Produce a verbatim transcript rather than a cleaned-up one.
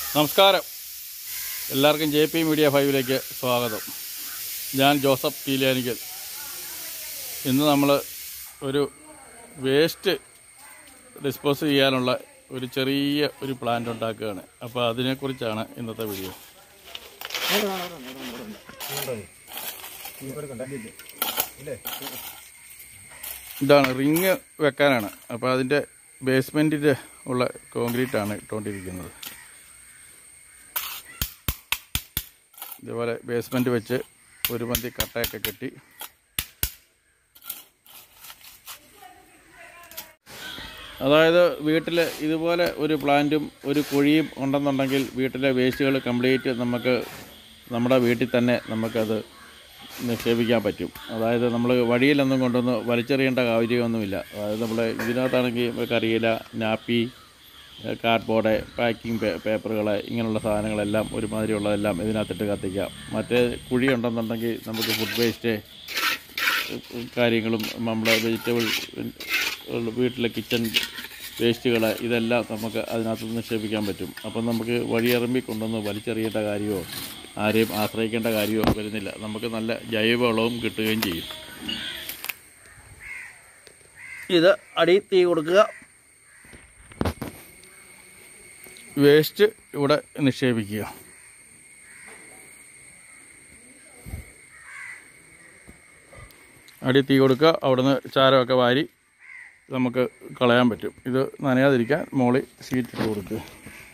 നമസ്കാരം, എല്ലാവർക്കും J P media ഫൈവിലേക്ക് സ്വാഗതം. ഞാൻ ജോസഫ് പീലിയാനിക്കൽ. ഇന്ന് നമ്മൾ ഒരു വേസ്റ്റ് ഡിസ്പോസ് ചെയ്യാനുള്ള ഒരു ചെറിയ ഒരു പ്ലാന്റ് ഉണ്ടാക്കുകയാണ്. അപ്പോൾ അതിനെക്കുറിച്ചാണ് ഇന്നത്തെ വീഡിയോ. ഇതാണ് റിങ് വെക്കാനാണ്. അപ്പോൾ അതിൻ്റെ ബേസ്മെൻറ്റിൽ ഉള്ള കോൺക്രീറ്റാണ് ഇട്ടുകൊണ്ടിരിക്കുന്നത്. ഇതുപോലെ ബേസ്മെൻറ്റ് വെച്ച് ഒരു മന്തി കട്ടയൊക്കെ കെട്ടി അതായത് വീട്ടിൽ ഇതുപോലെ ഒരു പ്ലാന്റും ഒരു കുഴിയും ഉണ്ടെന്നുണ്ടെങ്കിൽ വീട്ടിലെ വേസ്റ്റുകൾ കംപ്ലീറ്റ് നമുക്ക് നമ്മുടെ വീട്ടിൽ തന്നെ നമുക്കത് നിക്ഷേപിക്കാൻ പറ്റും. അതായത് നമ്മൾ വഴിയിലൊന്നും കൊണ്ടൊന്ന് വലിച്ചെറിയേണ്ട കാര്യമൊന്നുമില്ല. അതായത് നമ്മൾ ഇതിനകത്താണെങ്കിൽ കരിയില, നാപ്പി, കാർഡ്ബോർഡ്, പാക്കിംഗ് പേപ്പറുകൾ, ഇങ്ങനെയുള്ള സാധനങ്ങളെല്ലാം ഒരുമാതിരിയുള്ളതെല്ലാം ഇതിനകത്തിട്ട് കത്തിക്കാം. മറ്റേ കുഴി ഉണ്ടെന്നുണ്ടെങ്കിൽ നമുക്ക് ഫുഡ് വേസ്റ്റ് കാര്യങ്ങളും നമ്മുടെ വെജിറ്റബിൾ വീട്ടിലെ കിച്ചൺ വേസ്റ്റുകൾ ഇതെല്ലാം നമുക്ക് അതിനകത്ത് നിക്ഷേപിക്കാൻ പറ്റും. അപ്പം നമുക്ക് വഴിയിറമ്പി കൊണ്ടൊന്ന് വലിച്ചെറിയേണ്ട കാര്യമോ ആരെയും ആശ്രയിക്കേണ്ട കാര്യമോ വരുന്നില്ല. നമുക്ക് നല്ല ജൈവവളവും കിട്ടുകയും ചെയ്യും. ഇത് അടി തീ കൊടുക്കുക, വേസ്റ്റ് ഇവിടെ നിക്ഷേപിക്കുക. അടി തീ കൊടുക്കുക, അവിടുന്ന് ചാരമൊക്കെ വാരി നമുക്ക് കളയാൻ പറ്റും. ഇത് നനയാതിരിക്കാൻ മുകളിൽ ഷീറ്റ് ഇട്ട് കൊടുക്കുക.